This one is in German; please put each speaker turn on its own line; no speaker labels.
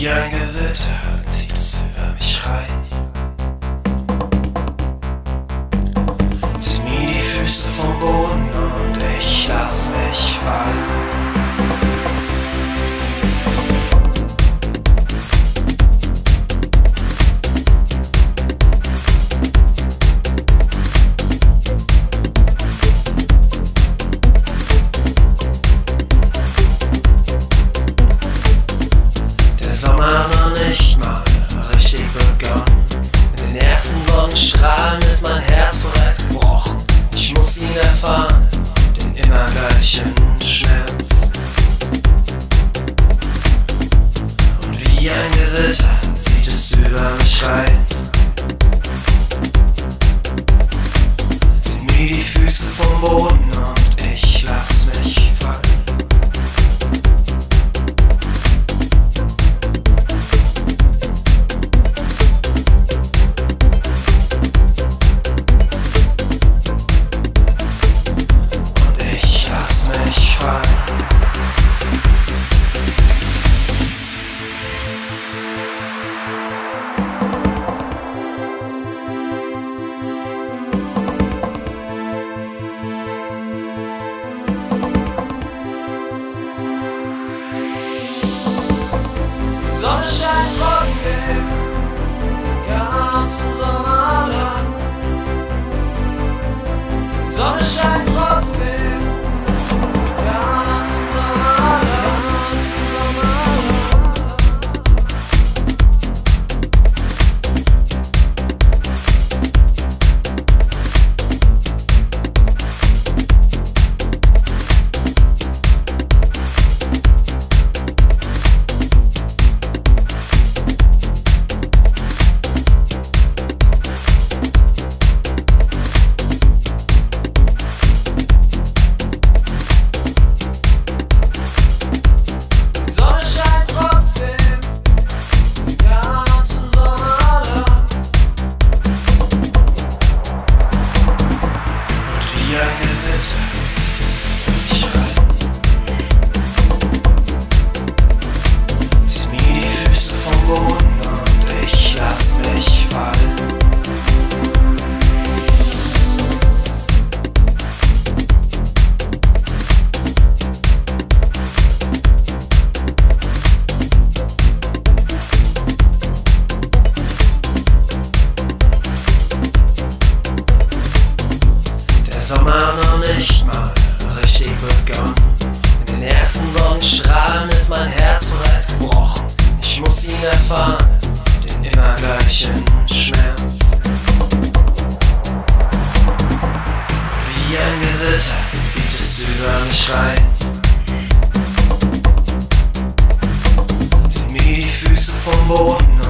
Wie ein Gewitter zieht es über mich rein. Zieht mir die Füße vom Boden und ich lass mich fallen. Noch nicht mal richtig begonnen. Mit den ersten Sonnenstrahlen ist mein Herz bereits gebrochen. Ich muss ihn erfahren, den immer gleichen Schmerz. Und wie ein Gewitter zieht es über mich rein. Zieht mir die Füße vom Boden und ich lass mich fallen.
Sonne scheint trotzdem den ganzen Sommer lang. Sonne scheint trotzdem den ganzen Sommer lang.
Wie ein Gewitter zieht es über mich rein. Zieht mir die Füße vom Boden und ich lass mich fallen. Sommer noch nicht mal richtig begonnen. In den ersten Sonnenstrahlen ist mein Herz bereits gebrochen. Ich muss ihn erfahren, den immer gleichen Schmerz. Wie ein Gewitter zieht es über mich rein. Zieht mir die Füße vom Boden